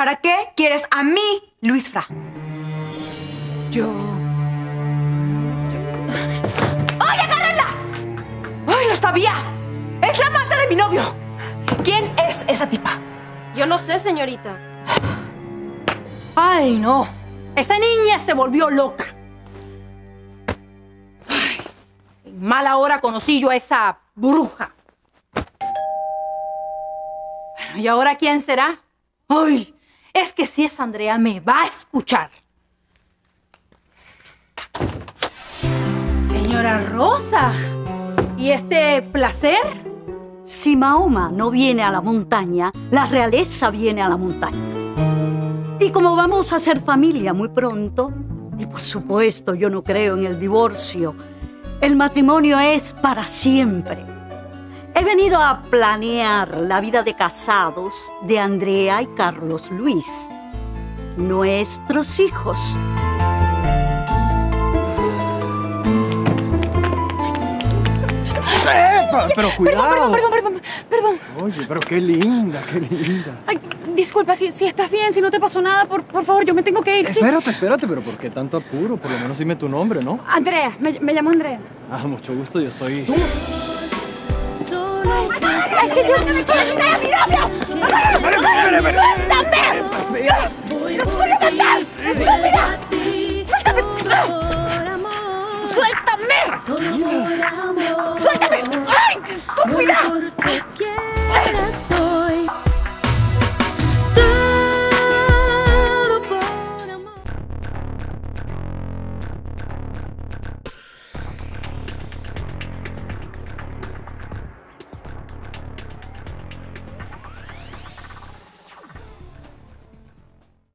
¿Para qué quieres a mí, Luisfra? Yo... ¡Ay, agárrenla! ¡Ay, lo sabía! ¡Es la amante de mi novio! ¿Quién es esa tipa? Yo no sé, señorita. ¡Ay, no! Esa niña se volvió loca. Ay, en mala hora conocí yo a esa bruja. Bueno, ¿y ahora quién será? ¡Ay! Es que si es Andrea me va a escuchar. Señora Rosa, ¿y este placer? Si Mahoma no viene a la montaña, la realeza viene a la montaña. Y como vamos a ser familia muy pronto, y por supuesto yo no creo en el divorcio, el matrimonio es para siempre. He venido a planear la vida de casados de Andrea y Carlos Luis, nuestros hijos. Pero cuidado. Perdón. Oye, pero qué linda, qué linda. Ay, disculpa, si estás bien, si no te pasó nada, por favor, yo me tengo que ir. ¿Sí? Espérate, pero ¿por qué tanto apuro? Por lo menos dime tu nombre, ¿no? Andrea, me llamo Andrea. Ah, mucho gusto, yo soy... ¡Es que yo... ¡Me quiero quitar a mi novio! ¡Suéltame!